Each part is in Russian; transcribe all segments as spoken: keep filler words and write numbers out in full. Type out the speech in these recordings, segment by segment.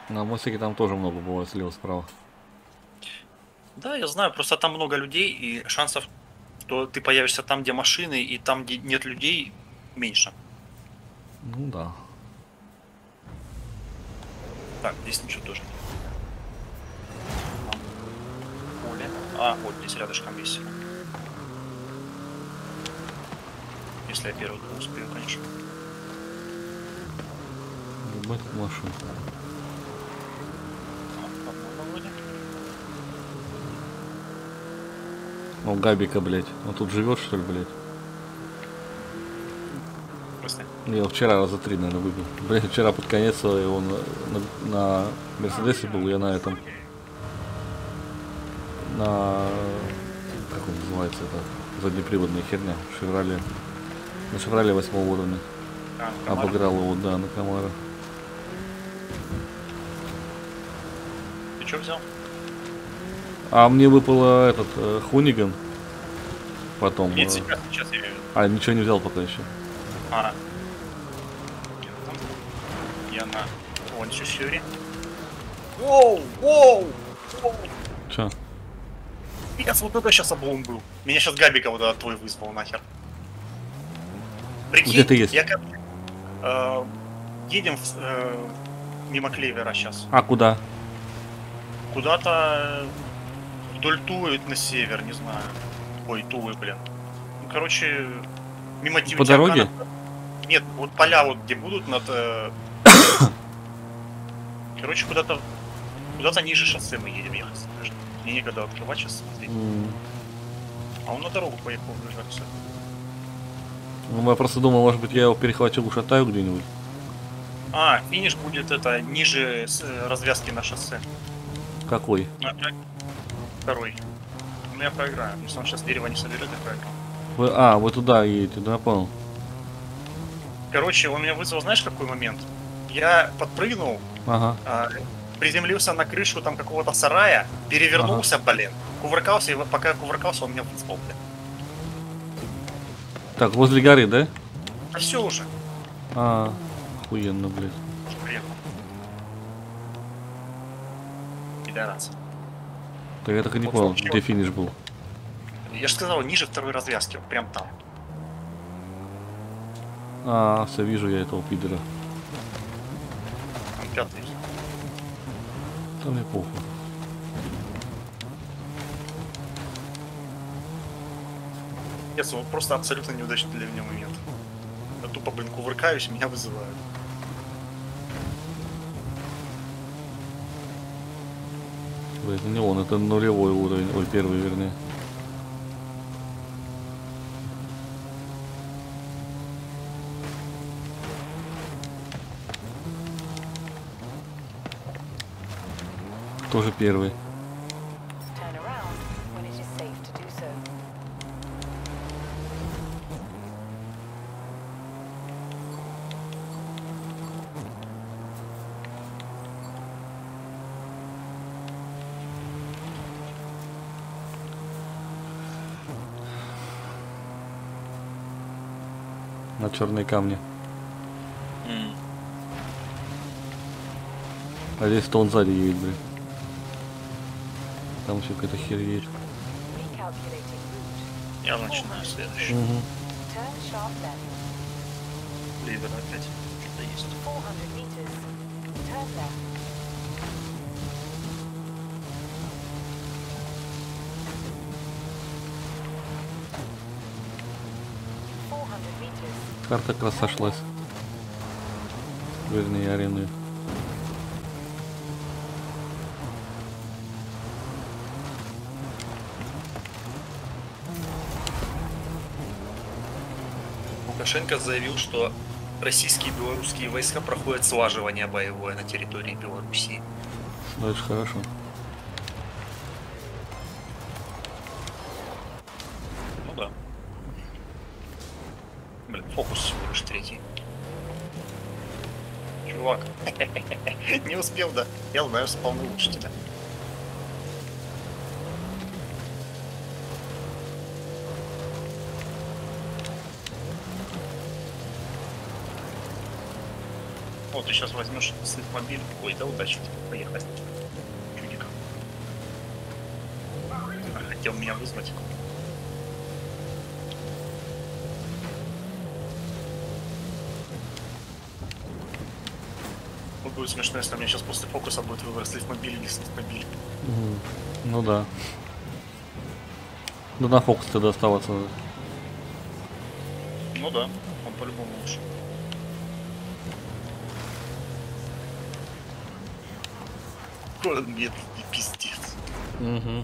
На мостике там тоже много бывает слева-справа. Да, я знаю, просто там много людей, и шансов, что ты появишься там, где машины, и там, где нет людей, меньше. Ну да. Так, здесь ничего тоже нет. Поле. А, вот здесь рядышком есть. Если я первый то успею, конечно. Любой тут машин. А, по-моему, вроде. Ну, Габика, блядь. Он тут живет, что ли, блядь? Просто. Я его вчера раза три, наверное, выбил. Блядь, вчера под конец он на, на Мерседесе был, я на этом. На... Как он называется это? Заднеприводная херня. Шевроле. На Шевроле восьмого уровня. А, Обыграл его, да, на Камаро. Ты что взял? А мне выпало этот э, Хуниган. Потом. Нет, Э, сейчас, сейчас я... а, ничего не взял пока еще. А. Я там. Я на... Вон Сюри. Воу, воу, воу. Че? Пиздец, вот это сейчас облом был. Меня сейчас Габика вот этот твой вызвал нахер. Прикинь, Где ты есть? я как... Э, едем в, э, мимо Клевера сейчас. А, куда? Куда-то вдоль Тулы на север, не знаю. Ой, Тулы, блин. Ну, короче, мимо По дороге? Нет, вот поля вот где будут над... Э... Короче, куда-то куда-то ниже шоссе мы едем ехать. Мне некогда открывать сейчас смотреть. Mm. А он на дорогу поехал выезжать. Ну, я просто думал, может быть, я его перехватил, ушатаю где-нибудь. А, финиш будет это ниже развязки на шоссе. Какой? Второй. Ну я проиграю. Если он сейчас дерево не соберет, я проиграю. Вы, а, вы туда едете, да, я понял. Короче, он меня вызвал, знаешь, какой момент? Я подпрыгнул, Ага. а, приземлился на крышу там какого-то сарая, перевернулся, ага. блин, кувыркался, и пока я кувыркался, он меня вызвал, блин. Так, возле горы, да? А все уже. А, охуенно, блядь. Приехал. Пидорас. Так я так и не вот понял, вообще, где финиш был. Я же сказал, ниже второй развязки, вот прям там. А, все, вижу я этого пидора. Там пятый. Там мне похуй. Нет, вот просто абсолютно неудачный для меня момент. Я тупо, блин, кувыркаюсь, меня вызывают. Это не он, это нулевой уровень, ой, первый, вернее. Тоже первый. На черные камни. Mm. А здесь то он сзади едет, блин. Там все какая-то херь едет. Я начинаю следующий. Угу. Ливер опять что-то есть. Карта как раз сошлась. Вернее, арены. Лукашенко заявил, что российские и белорусские войска проходят слаживание боевое на территории Белоруссии. Ну, это хорошо. Ну да. Блин, фокус всего лишь третий. Чувак. Не успел, да? Я знаю, спавну лучше тебя. Вот, ты сейчас возьмешь мобиль. Ой, да удачи тебе, поехали. Чудик. А, хотел меня вызвать. Ну, будет смешно, если у меня сейчас после фокуса будет выбор слив-мобиль или слив-мобиль. Мгм. Ну да. Да на фокус тогда оставаться надо. Ну да, он по-любому лучше. Какой он медленный пиздец. Угу.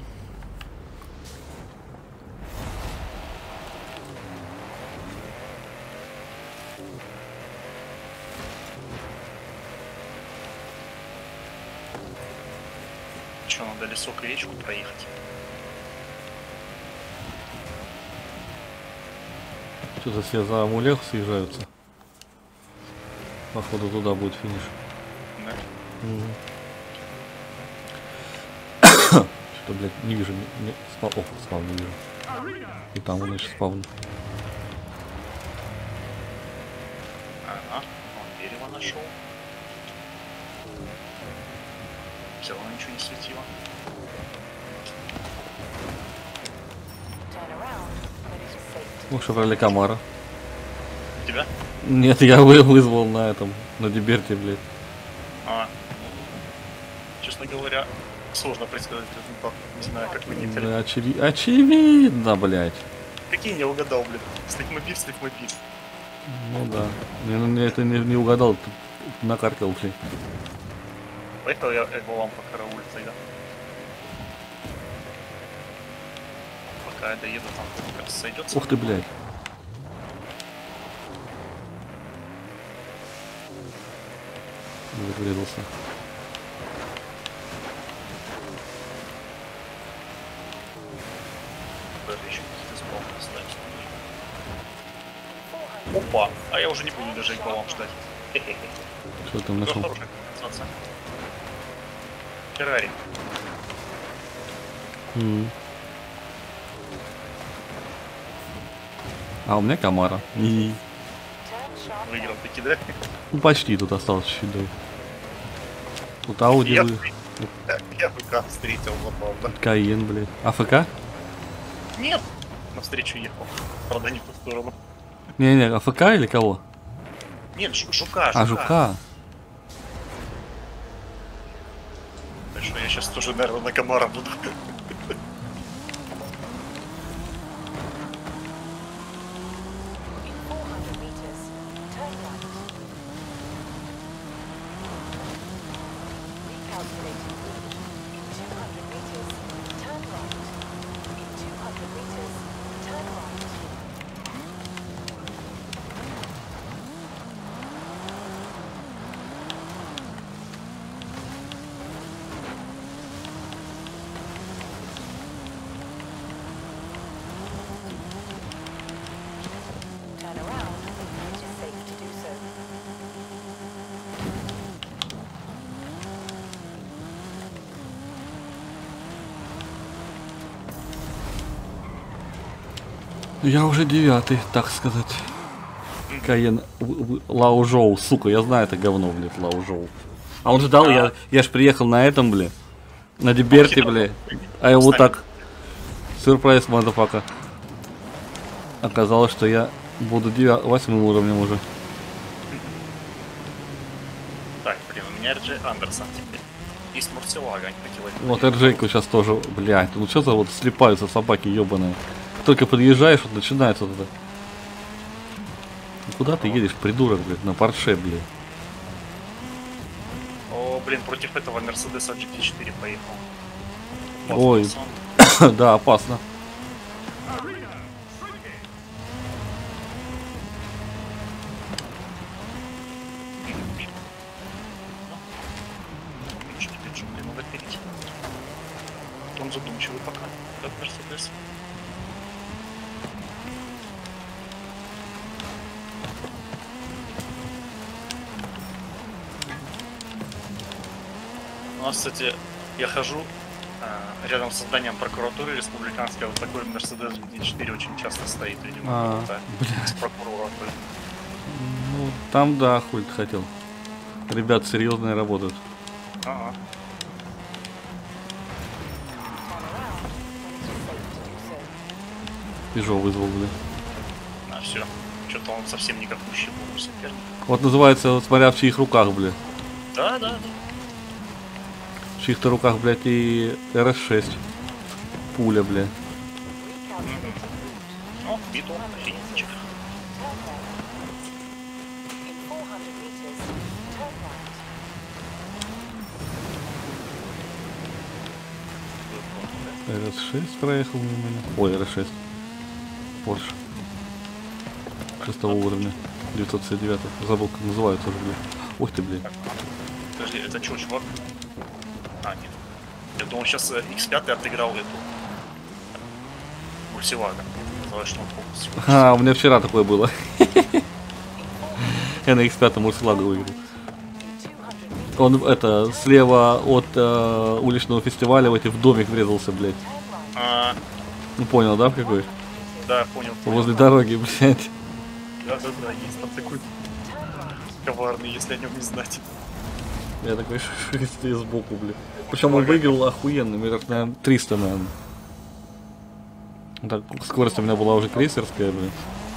Че, надо лесок и речку проехать? Что-то все за Амулех съезжаются. Походу туда будет финиш. Да? Угу. Что-то, блядь, не вижу. Не, не, спа... О, спавн не вижу. И там он еще спавн. Ага, он дерево нашел. Все равно ничего не светило. Ну, Шевроле Камара. Тебя? Нет, я вы- вызвал на этом, на Диберте, блядь. А, честно говоря, сложно предсказать результат. Не знаю, как вы не Да, терпите. очеви- очевидно, блядь. Какие не угадал, блин? Слик-мобиль, слик-мобиль. Ну да. Не, ну, не, это не, не угадал, ты накаркал, блядь. Поехал я его вам по караулю тогда. Пока я доеду, там как сойдется. Ух ты, блядь. Врезался. Даже еще какие-то спавны остались. Опа! А я уже не буду даже по вам ждать. Хе-хе-хе. Что там Ну, нашел? хорошая компенсация. Феррари. М. А у меня Камара. И... Выиграл таки, да? Ну почти, тут осталось чуть-чуть. Да. Тут Ауди, Я, вы- я ВК встретил, забавно. Каен, блядь. АФК? Нет! Навстречу ехал. Правда, не в ту сторону. Не-не, АФК или кого? Нет, жу- жука, жука. А, Жука. Так что я сейчас тоже, наверное, на комара буду. Turn around when it is safe to do so. Я уже девятый, так сказать. Каен в- в- Лаужоу, сука, я знаю это говно, блядь, Лаужоу. А он ждал, я, я ж приехал на этом, блядь. На Диберте, блядь. А его так. Сюрприз, мазафака. Оказалось, что я буду девятым, восьмым уровнем уже. Так, блин, у меня эр джей Андерсон теперь. И с Мурсилага они хотели. Вот Эрджейку сейчас тоже, блядь, ну что за вот слепаются собаки ебаные. Только подъезжаешь, вот начинается вот это. Ну куда ты едешь, придурок, блядь, на Порше, блядь. О, блин, против этого Мерседеса джи ти четыре поехал. Ой. Пацан. Да, опасно. Ничего не пишу, блин, надо перейти. Он задумчивый пока, как Мерседес. У нас, кстати, я хожу а, рядом с зданием прокуратуры республиканской, вот такой Мерседес джи ти четыре очень часто стоит, видимо, А, это блядь. с прокурора. Ну, там да, хуй ты хотел. Ребят серьезные работают. Ага. Пежо вызвал, блин. А, все. Что-то он совсем никакущий был соперник. Вот называется, вот смотря в чьих руках, блин. Да, да, да. В чьих-то руках, блядь, и эр эс шесть. Пуля, блядь. О, битва, офигенчик. эр эс шесть проехал мимо меня. Ой, эр эс шесть. Порш. Шестого уровня. девятьсот шестьдесят девять. Забыл, как называется уже, блядь. Ой ты, блядь. Подожди, это что, чувак? А, нет. Я думал, сейчас икс пять отыграл эту Мультивага. Называешь, что он фокус. А, у меня вчера такое было. Я на икс пять Мурсилагу выиграл. Он, это, слева от э, уличного фестиваля в эти в домик врезался, блядь. А, Ну понял, да, в какой? да, понял. понял. Возле дороги, блядь. Да, да, да, есть там такой коварный, если о нем не знать. Я такой шестый сбоку, блядь. Причем он выиграл охуенно, метров, наверное, триста, наверное. Так, скорость у меня была уже крейсерская, блядь.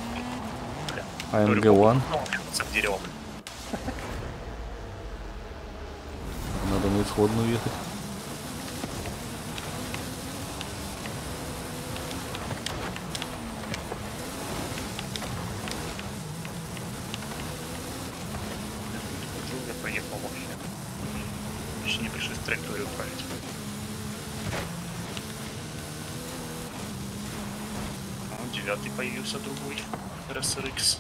а эм джи один. Дерево. Надо на исходную ехать. Я поехал вообще. Еще не пришлось траекторию править. А, девятый появился другой. эр эс эр икс.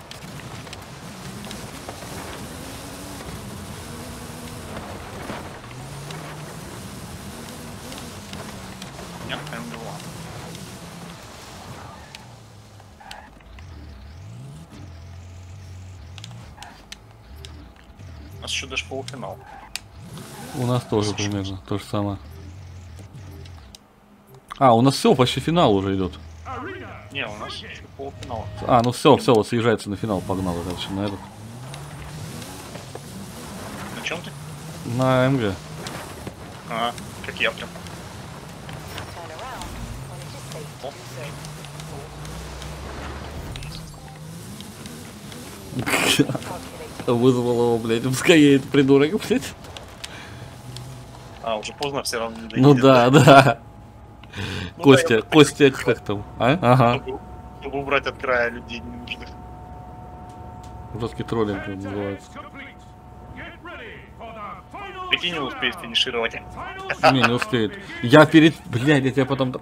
Нет, эм джи один. У нас еще даже полуфинал. У нас тоже примерно то же самое. А, у нас все, почти финал уже идет. Не, у нас еще полуфинал. А, ну все, все, вот съезжается на финал, погнал дальше на этот. На чем ты? На эм джи. А, как я прям. Вызвал его, блядь, пускай едет, придурок, блядь. А, уже поздно, все равно не доедет. Ну да, да. Ну Костя, да, Костя, как там? А? Ага. Чтобы, чтобы убрать от края людей ненужных. Жесткий троллинг называется. Прикинь, не успеет финишировать. Не, не успеет. Я перед... Блядь, я тебя потом...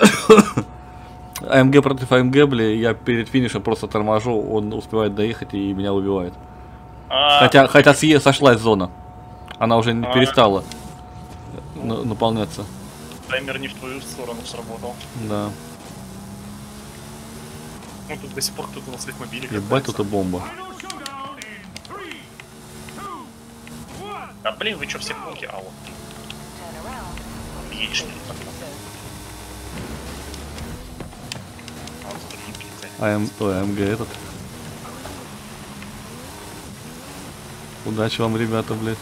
а эм джи против а эм джи, блядь, я перед финишем просто торможу, он успевает доехать и меня убивает. А, Хотя, хотя съе- сошлась зона. Она уже не А. перестала на- наполняться. таймер не в твою сторону сработал. Да. Ну тут до сих пор кто-то на своих мобилях. Ебать, тут и бомба. А блин, вы что, все пункты? А вот ты едешь, что ли? А вот тут не пизда. А эм... Ой, а эм джи этот. Удачи вам, ребята, блядь.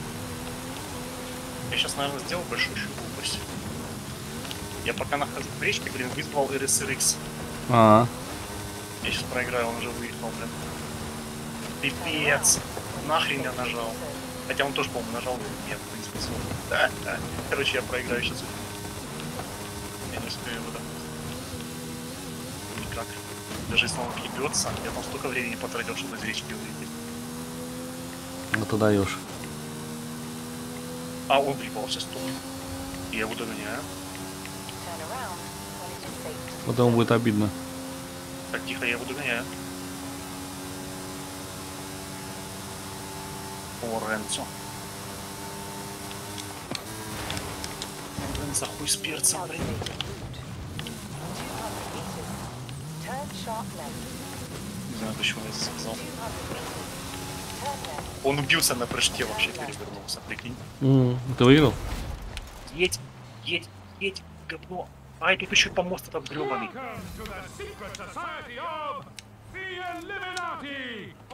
Я сейчас, наверное, сделал большую глупость. Я пока нахожусь в речке, блин, вызвал эр эс эр икс. А, Я сейчас проиграю, он уже выехал, блин. Пипец. Нахрен я нажал. Хотя он тоже, по-моему, нажал. Нет, в принципе, смог. Да, да. Короче, я проиграю сейчас. Я не успею его догнать. Никак. Даже если он ебется, я там столько времени потратил, чтобы из речки выйти. ну ты даешь. А он въебался, стоп. Я его догоняю. Потом будет обидно. Так, тихо, я его догоняю. Лоренцо. Блин, за хуй с перцем, блин. Не знаю, почему я это сказал. Он убился на прыжке, вообще перевернулся, прикинь. М, Ты выиграл? Едь, едь, едь, говно. Ай, тут еще помост этот гребаный. Welcome to the secret society of the Illuminati!